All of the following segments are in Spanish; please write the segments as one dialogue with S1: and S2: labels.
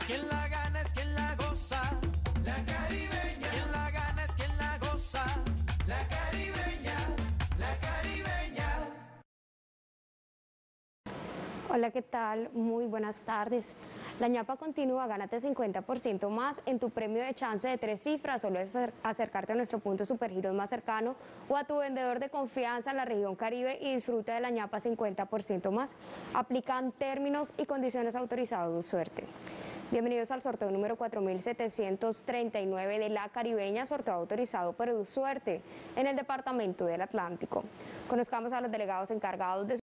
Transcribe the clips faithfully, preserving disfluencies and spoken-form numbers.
S1: Quien la gana es quien la goza, la caribeña. Quien la gana es quien la goza, la caribeña, la caribeña.
S2: Hola, ¿qué tal? Muy buenas tardes. La ñapa continúa, gánate cincuenta por ciento más en tu premio de chance de tres cifras. Solo es acercarte a nuestro punto Supergiros más cercano o a tu vendedor de confianza en la región Caribe y disfruta de la ñapa cincuenta por ciento más. Aplican términos y condiciones autorizados. Suerte. Bienvenidos al sorteo número cuatro mil setecientos treinta y nueve de La Caribeña, sorteo autorizado por EduSuerte en el Departamento del Atlántico. Conozcamos a los delegados encargados de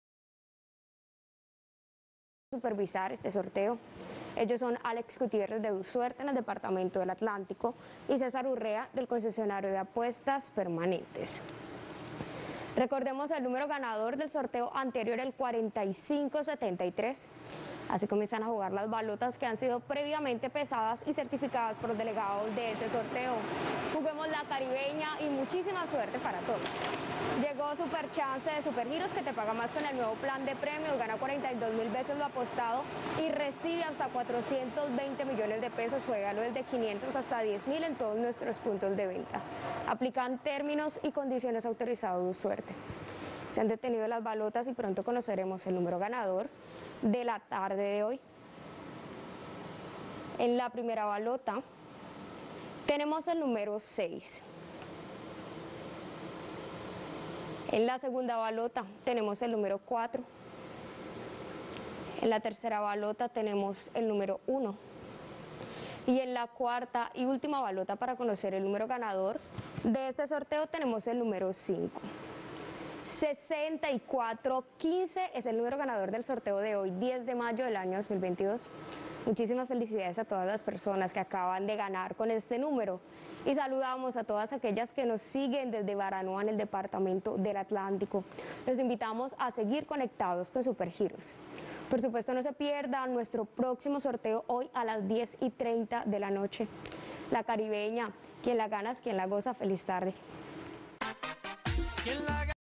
S2: supervisar este sorteo. Ellos son Alex Gutiérrez de EduSuerte en el Departamento del Atlántico y César Urrea del concesionario de apuestas permanentes. Recordemos el número ganador del sorteo anterior, el cuarenta y cinco setenta y tres. Así comienzan a jugar las balotas que han sido previamente pesadas y certificadas por los delegados de ese sorteo. Juguemos La Caribeña y muchísima suerte para todos. Llegó Super Chance de Supergiros, que te paga más con el nuevo plan de premios, gana cuarenta y dos mil veces lo apostado y recibe hasta cuatrocientos veinte millones de pesos. Juégalo desde quinientos hasta diez mil en todos nuestros puntos de venta. Aplican términos y condiciones autorizados de suerte. Se han detenido las balotas y pronto conoceremos el número ganador de la tarde de hoy. En la primera balota tenemos el número seis. En la segunda balota tenemos el número cuatro. En la tercera balota tenemos el número uno. Y en la cuarta y última balota para conocer el número ganador de este sorteo tenemos el número cinco. sesenta y cuatro quince es el número ganador del sorteo de hoy, diez de mayo del año dos mil veintidós. Muchísimas felicidades a todas las personas que acaban de ganar con este número y saludamos a todas aquellas que nos siguen desde Baranoa en el Departamento del Atlántico. Los invitamos a seguir conectados con Supergiros. Por supuesto, no se pierdan nuestro próximo sorteo hoy a las diez y treinta de la noche. La Caribeña, quien la gana es quien la goza. Feliz tarde.